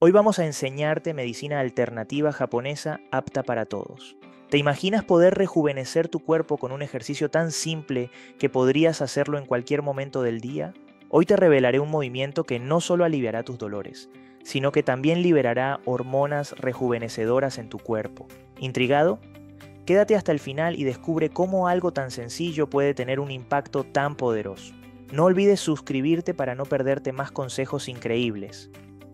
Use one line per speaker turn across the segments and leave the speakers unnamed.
Hoy vamos a enseñarte medicina alternativa japonesa apta para todos. ¿Te imaginas poder rejuvenecer tu cuerpo con un ejercicio tan simple que podrías hacerlo en cualquier momento del día? Hoy te revelaré un movimiento que no solo aliviará tus dolores, sino que también liberará hormonas rejuvenecedoras en tu cuerpo. ¿Intrigado? Quédate hasta el final y descubre cómo algo tan sencillo puede tener un impacto tan poderoso. No olvides suscribirte para no perderte más consejos increíbles.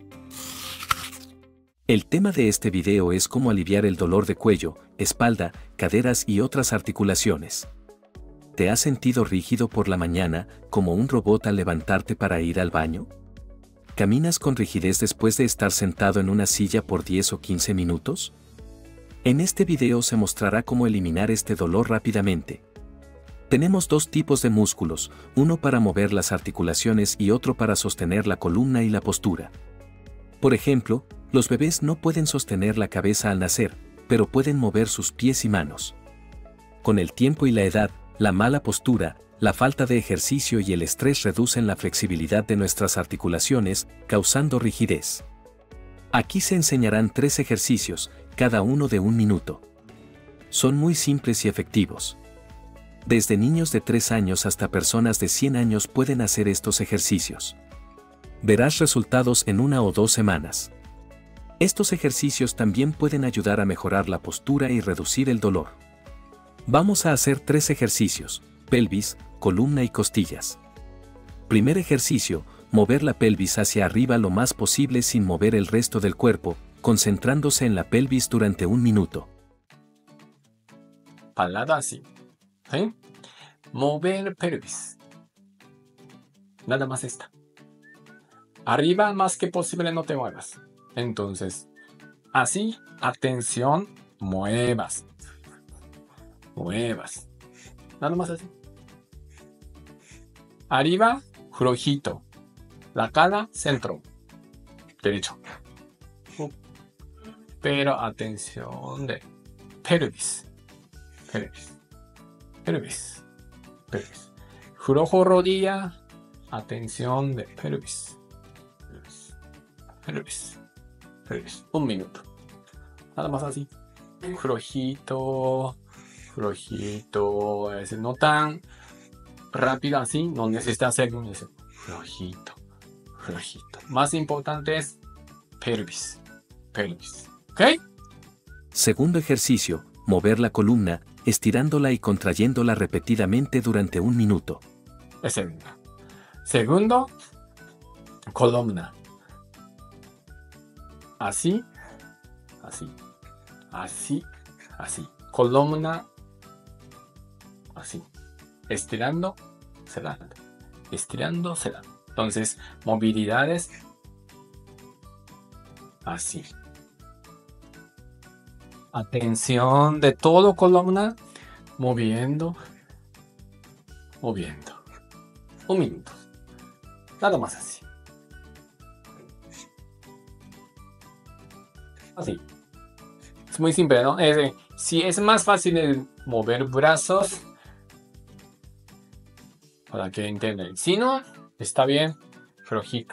El tema de este video es cómo aliviar el dolor de cuello, espalda, caderas y otras articulaciones. ¿Te has sentido rígido por la mañana, como un robot al levantarte para ir al baño? ¿Caminas con rigidez después de estar sentado en una silla por 10 o 15 minutos? En este video se mostrará cómo eliminar este dolor rápidamente. Tenemos dos tipos de músculos, uno para mover las articulaciones y otro para sostener la columna y la postura. Por ejemplo, los bebés no pueden sostener la cabeza al nacer, pero pueden mover sus pies y manos. Con el tiempo y la edad, la mala postura, la falta de ejercicio y el estrés reducen la flexibilidad de nuestras articulaciones, causando rigidez. Aquí se enseñarán 3 ejercicios, cada uno de 1 minuto. Son muy simples y efectivos. Desde niños de 3 años hasta personas de 100 años pueden hacer estos ejercicios. Verás resultados en 1 o 2 semanas. Estos ejercicios también pueden ayudar a mejorar la postura y reducir el dolor. Vamos a hacer 3 ejercicios: pelvis, columna y costillas. Primer ejercicio: mover la pelvis hacia arriba lo más posible sin mover el resto del cuerpo, concentrándose en la pelvis durante 1 minuto.
Parada así. ¿Sí? Mover pelvis. Nada más esta. Arriba más que posible no te muevas. Entonces, así, atención, muevas. Muevas. Nada más así. Arriba, flojito. La cara, centro. Derecho. Pero atención de pelvis. Pelvis. Pelvis. Pelvis. Flojo rodilla. Atención de pelvis. Pelvis. Pelvis. Pelvis. 1 minuto. Nada más así. Flojito. Flojito. No tan rápido así. No necesita hacer eso. Flojito. Flojito. Más importante es pelvis. Pelvis. ¿Ok?
Segundo ejercicio: mover la columna, estirándola y contrayéndola repetidamente durante 1 minuto.
Segundo, columna. Así, así, así, así. Columna, así. Estirando, cerrando. Estirando, cerrando. Entonces, movilidades, así. Atención de todo columna, moviendo, moviendo. 1 minuto. Nada más así. Así. Es muy simple, ¿no? Si es más fácil el mover brazos, para que entiendan. Si no, está bien, flojito.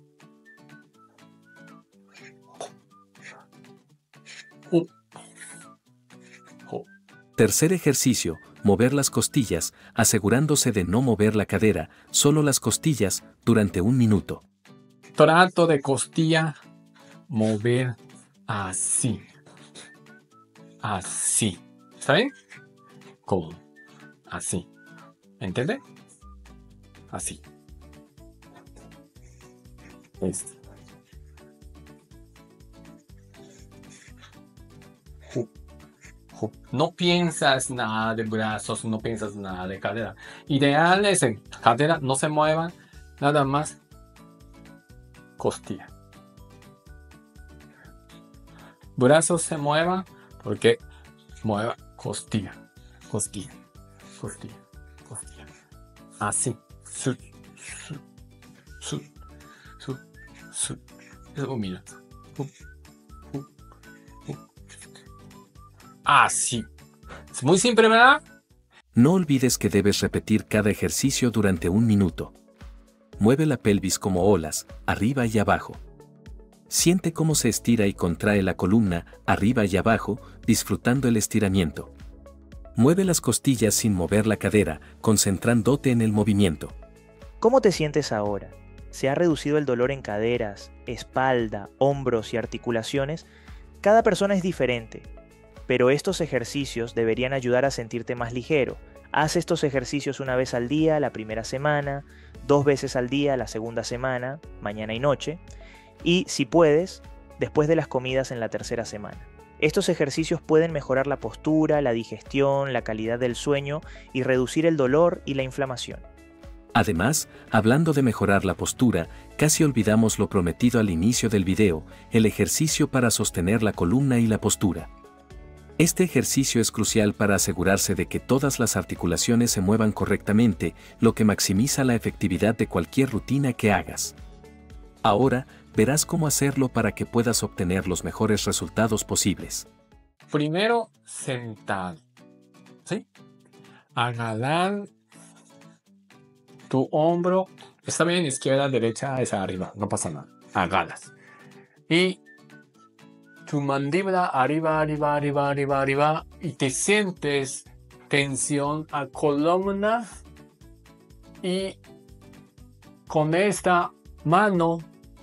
Tercer ejercicio: mover las costillas, asegurándose de no mover la cadera, solo las costillas, durante 1 minuto.
Trato de costilla mover así. Así. ¿Está bien? Como así. ¿Entiende? Así. No piensas nada de brazos, no piensas nada de cadera. Ideal es en cadera no se mueva, nada más costilla. Brazos se muevan porque mueva costilla, costilla, costilla, costilla. Así. Mira. Así. Es muy simple, ¿verdad?
No olvides que debes repetir cada ejercicio durante 1 minuto. Mueve la pelvis como olas, arriba y abajo. Siente cómo se estira y contrae la columna, arriba y abajo, disfrutando el estiramiento. Mueve las costillas sin mover la cadera, concentrándote en el movimiento.
¿Cómo te sientes ahora? ¿Se ha reducido el dolor en caderas, espalda, hombros y articulaciones? Cada persona es diferente, pero estos ejercicios deberían ayudar a sentirte más ligero. Haz estos ejercicios una vez al día la primera semana, 2 veces al día la segunda semana, mañana y noche, y si puedes, después de las comidas en la tercera semana. Estos ejercicios pueden mejorar la postura, la digestión, la calidad del sueño y reducir el dolor y la inflamación.
Además, hablando de mejorar la postura, casi olvidamos lo prometido al inicio del video, el ejercicio para sostener la columna y la postura. Este ejercicio es crucial para asegurarse de que todas las articulaciones se muevan correctamente, lo que maximiza la efectividad de cualquier rutina que hagas. Ahora, verás cómo hacerlo para que puedas obtener los mejores resultados posibles.
Primero, sentado. ¿Sí? Agarrar tu hombro. Está bien, izquierda, derecha, es arriba. No pasa nada. Agarras. Y tu mandíbula arriba, arriba, arriba, arriba, arriba. Y te sientes tensión a columna. Y con esta mano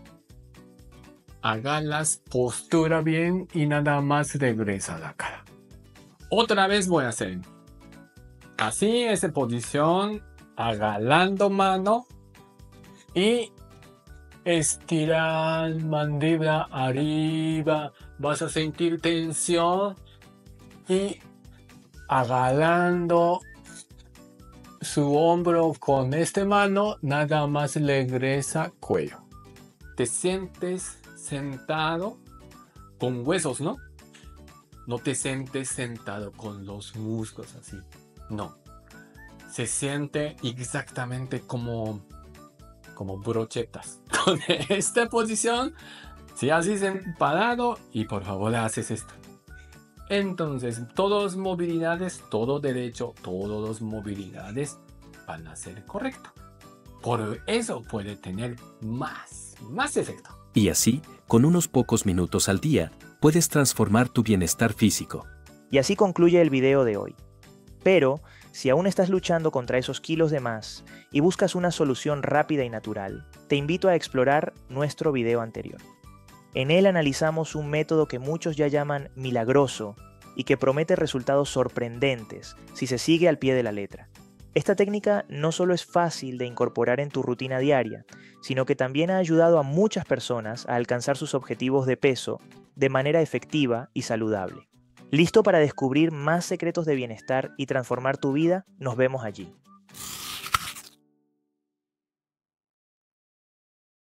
agarras postura bien y nada más regresa la cara. Otra vez voy a hacer. Así, esa posición, agarrando mano y estirar mandíbula arriba. Vas a sentir tensión y agarrando su hombro con esta mano, nada más regresa cuello. Te sientes sentado con huesos, ¿no? No te sientes sentado con los músculos así. No. Se siente exactamente como brochetas. Con esta posición, si haces parado y por favor haces esto. Entonces, todas movilidades, todo derecho, todas las movilidades van a ser correctas. Por eso puede tener más efecto.
Y así, con unos pocos minutos al día, puedes transformar tu bienestar físico.
Y así concluye el video de hoy. Pero, si aún estás luchando contra esos kilos de más y buscas una solución rápida y natural, te invito a explorar nuestro video anterior. En él analizamos un método que muchos ya llaman milagroso y que promete resultados sorprendentes si se sigue al pie de la letra. Esta técnica no solo es fácil de incorporar en tu rutina diaria, sino que también ha ayudado a muchas personas a alcanzar sus objetivos de peso de manera efectiva y saludable. ¿Listo para descubrir más secretos de bienestar y transformar tu vida? Nos vemos allí.